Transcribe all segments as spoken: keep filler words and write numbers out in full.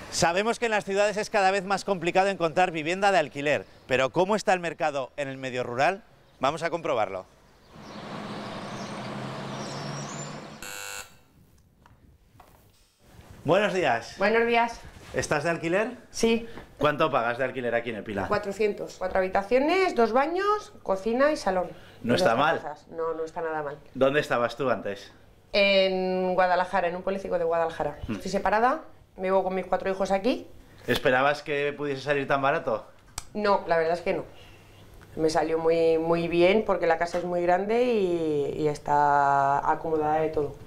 Sabemos que en las ciudades es cada vez más complicado encontrar vivienda de alquiler, pero ¿cómo está el mercado en el medio rural? Vamos a comprobarlo. Buenos días. Buenos días. ¿Estás de alquiler? Sí. ¿Cuánto pagas de alquiler aquí en Épila? cuatrocientos. Cuatro habitaciones, dos baños, cocina y salón. No está mal. No, no está nada mal. ¿Dónde estabas tú antes? En Guadalajara, en un pueblecito de Guadalajara. Hmm. Estoy separada, vivo con mis cuatro hijos aquí. ¿Esperabas que pudiese salir tan barato? No, la verdad es que no. Me salió muy, muy bien porque la casa es muy grande y, y está acomodada de todo.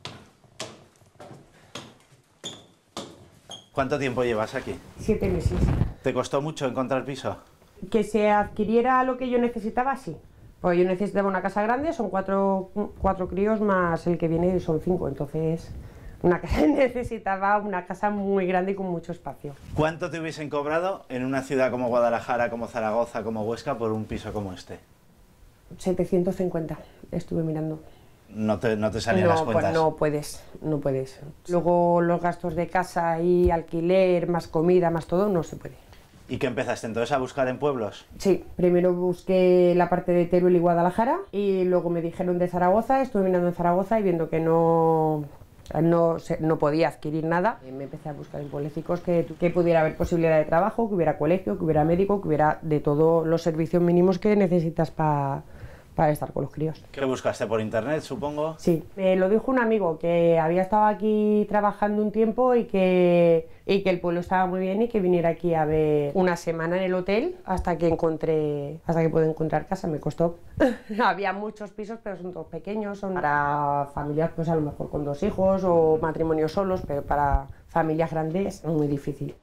¿Cuánto tiempo llevas aquí? Siete meses. ¿Te costó mucho encontrar piso? Que se adquiriera lo que yo necesitaba, sí. Pues yo necesitaba una casa grande, son cuatro, cuatro críos más el que viene son cinco, entonces una casa, necesitaba una casa muy grande y con mucho espacio. ¿Cuánto te hubiesen cobrado en una ciudad como Guadalajara, como Zaragoza, como Huesca por un piso como este? setecientos cincuenta, estuve mirando. No te, no te salían no, las cuentas. Pues no puedes, no puedes. Luego los gastos de casa y alquiler, más comida, más todo, no se puede. ¿Y qué empezaste entonces a buscar en pueblos? Sí, primero busqué la parte de Teruel y Guadalajara y luego me dijeron de Zaragoza, estuve mirando en Zaragoza y viendo que no, no, no podía adquirir nada, me empecé a buscar en pueblecicos que, que pudiera haber posibilidad de trabajo, que hubiera colegio, que hubiera médico, que hubiera de todos los servicios mínimos que necesitas para... para estar con los críos. ¿Qué buscaste por internet, supongo? Sí, me lo dijo un amigo que había estado aquí trabajando un tiempo y que, y que el pueblo estaba muy bien y que viniera aquí a ver una semana en el hotel hasta que encontré, hasta que pude encontrar casa. Me costó. Había muchos pisos, pero son todos pequeños, son para familias pues a lo mejor con dos hijos o matrimonios solos, pero para familias grandes es muy difícil.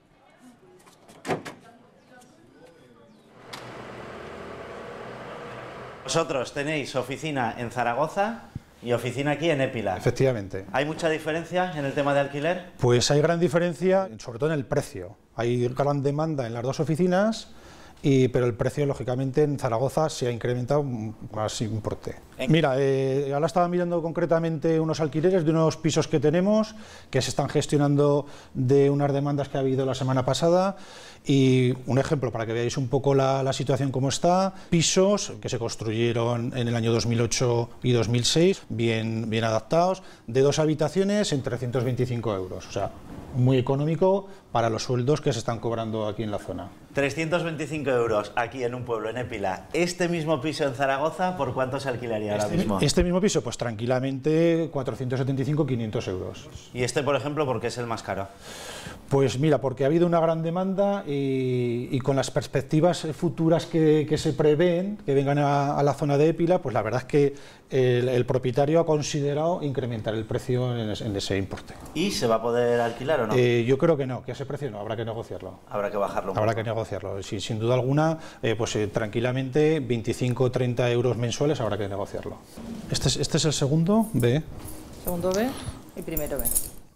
Vosotros tenéis oficina en Zaragoza y oficina aquí en Épila. Efectivamente. ¿Hay mucha diferencia en el tema de alquiler? Pues hay gran diferencia, sobre todo en el precio. Hay gran demanda en las dos oficinas, y, pero el precio, lógicamente, en Zaragoza se ha incrementado más importe. Mira, eh, ahora estaba mirando concretamente unos alquileres de unos pisos que tenemos, que se están gestionando de unas demandas que ha habido la semana pasada, y un ejemplo para que veáis un poco la, la situación como está: pisos que se construyeron en el año dos mil ocho y dos mil seis, bien, bien adaptados, de dos habitaciones en trescientos veinticinco euros, o sea, muy económico para los sueldos que se están cobrando aquí en la zona. trescientos veinticinco euros aquí en un pueblo, en Épila. ¿Este mismo piso en Zaragoza por cuánto se alquilaría ahora Este, mismo? Este mismo piso, pues tranquilamente cuatrocientos setenta y cinco, quinientos euros. ¿Y este, por ejemplo, por qué es el más caro? Pues mira, porque ha habido una gran demanda y, y con las perspectivas futuras que, que se prevén, que vengan a, a la zona de Épila, pues la verdad es que el, el propietario ha considerado incrementar el precio en, en ese importe. ¿Y se va a poder alquilar o no? Eh, yo creo que no, que a ese precio no, habrá que negociarlo. Habrá que bajarlo un Habrá poco. que negociarlo, sí, sin duda alguna, eh, pues eh, tranquilamente veinticinco o treinta euros mensuales habrá que negociarlo. Este es, este es el segundo B. Segundo B y primero B.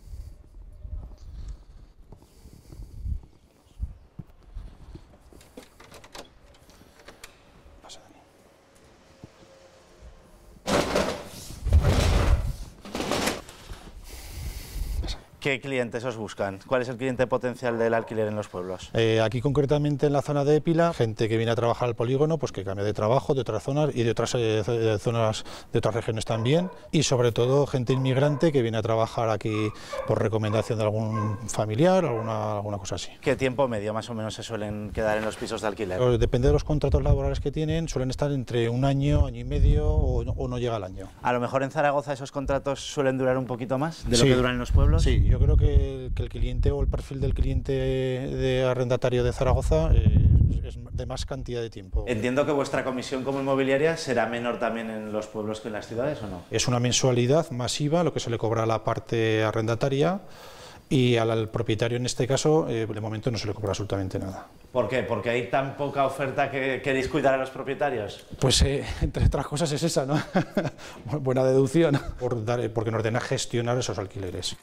¿Qué clientes os buscan? ¿Cuál es el cliente potencial del alquiler en los pueblos? Eh, aquí concretamente en la zona de Épila, gente que viene a trabajar al polígono, pues que cambia de trabajo de otras zonas y de otras eh, zonas de otras regiones también, y sobre todo gente inmigrante que viene a trabajar aquí por recomendación de algún familiar, alguna, alguna cosa así. ¿Qué tiempo medio más o menos se suelen quedar en los pisos de alquiler? Pero depende de los contratos laborales que tienen, suelen estar entre un año, año y medio o no, o no llega al año. A lo mejor en Zaragoza esos contratos suelen durar un poquito más de Sí. lo que duran en los pueblos. Sí, yo creo que, que el cliente o el perfil del cliente de arrendatario de Zaragoza eh, es de más cantidad de tiempo. Entiendo que vuestra comisión como inmobiliaria será menor también en los pueblos que en las ciudades, ¿o no? Es una mensualidad masiva lo que se le cobra a la parte arrendataria, y al, al propietario en este caso eh, de momento no se le cobra absolutamente nada. ¿Por qué? ¿Porque hay tan poca oferta que queréis cuidar a los propietarios? Pues eh, entre otras cosas es esa, ¿no? Buena deducción, por dar, porque nos ordena gestionar esos alquileres.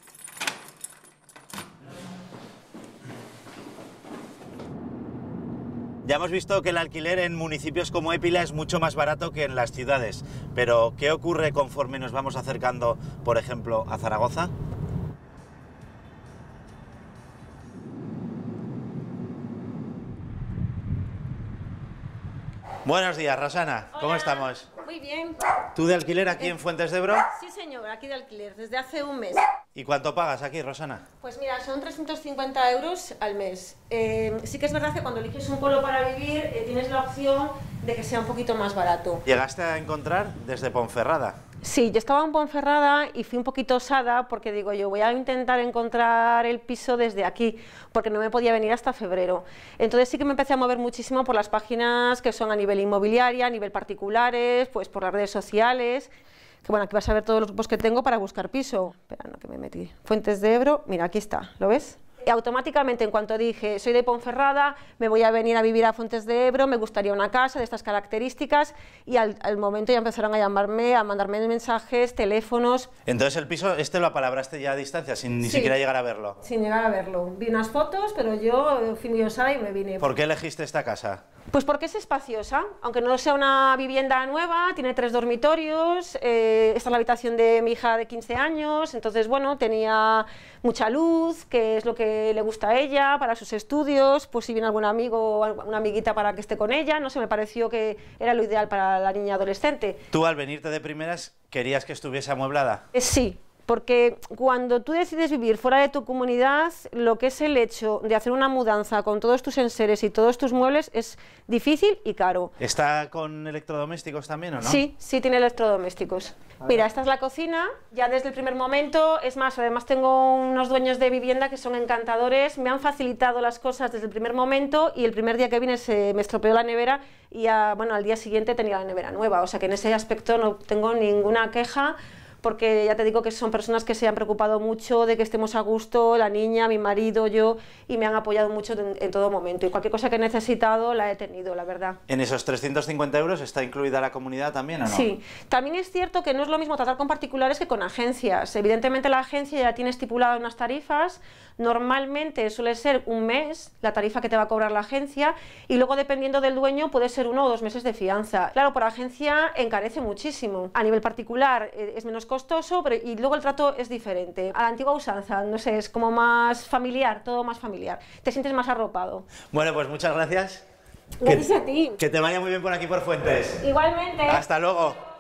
Ya hemos visto que el alquiler en municipios como Épila es mucho más barato que en las ciudades, pero ¿qué ocurre conforme nos vamos acercando, por ejemplo, a Zaragoza? Buenos días, Rosana. Hola. ¿Cómo estamos? Muy bien. ¿Tú de alquiler aquí en Fuentes de Ebro? Sí, señor, aquí de alquiler, desde hace un mes. ¿Y cuánto pagas aquí, Rosana? Pues mira, son trescientos cincuenta euros al mes. Eh, sí que es verdad que cuando eliges un pueblo para vivir eh, tienes la opción de que sea un poquito más barato. ¿Llegaste a encontrar desde Ponferrada? Sí, yo estaba en Ponferrada y fui un poquito osada porque digo yo voy a intentar encontrar el piso desde aquí porque no me podía venir hasta febrero. Entonces sí que me empecé a mover muchísimo por las páginas que son a nivel inmobiliaria, a nivel particulares, pues por las redes sociales. Que bueno, aquí vas a ver todos los grupos que tengo para buscar piso. Espera, no, que me metí. Fuentes de Ebro, mira, aquí está, ¿lo ves? Y automáticamente, en cuanto dije, soy de Ponferrada, me voy a venir a vivir a Fuentes de Ebro, me gustaría una casa de estas características, y al, al momento ya empezaron a llamarme, a mandarme mensajes, teléfonos. Entonces el piso, este lo apalabraste ya a distancia, sin ni Sí. siquiera llegar a verlo. Sin llegar a verlo. Vi unas fotos, pero yo fui muy osada y me vine. ¿Por qué elegiste esta casa? Pues porque es espaciosa, aunque no sea una vivienda nueva, tiene tres dormitorios, eh, esta es la habitación de mi hija de quince años, entonces bueno, tenía mucha luz, que es lo que le gusta a ella para sus estudios, pues si viene algún amigo o una amiguita para que esté con ella, no sé, me pareció que era lo ideal para la niña adolescente. ¿Tú al venirte de primeras querías que estuviese amueblada? Eh, sí. Porque cuando tú decides vivir fuera de tu comunidad, lo que es el hecho de hacer una mudanza con todos tus enseres y todos tus muebles es difícil y caro. ¿Está con electrodomésticos también o no? Sí, sí tiene electrodomésticos. Mira, esta es la cocina, ya desde el primer momento, es más, además tengo unos dueños de vivienda que son encantadores, me han facilitado las cosas desde el primer momento y el primer día que vine se me estropeó la nevera y ya, bueno, al día siguiente tenía la nevera nueva, o sea que en ese aspecto no tengo ninguna queja. Porque ya te digo que son personas que se han preocupado mucho de que estemos a gusto, la niña, mi marido, yo, y me han apoyado mucho en, en todo momento. Y cualquier cosa que he necesitado la he tenido, la verdad. ¿En esos trescientos cincuenta euros está incluida la comunidad también o no? Sí, también es cierto que no es lo mismo tratar con particulares que con agencias. Evidentemente la agencia ya tiene estipuladas unas tarifas, normalmente suele ser un mes la tarifa que te va a cobrar la agencia y luego dependiendo del dueño puede ser uno o dos meses de fianza. Claro, por agencia encarece muchísimo. A nivel particular eh, es menos costoso, pero y luego el trato es diferente. A la antigua usanza, no sé, es como más familiar, todo más familiar. Te sientes más arropado. Bueno, pues muchas gracias. Gracias que, a ti. Que te vaya muy bien por aquí por Fuentes. Igualmente. Hasta luego.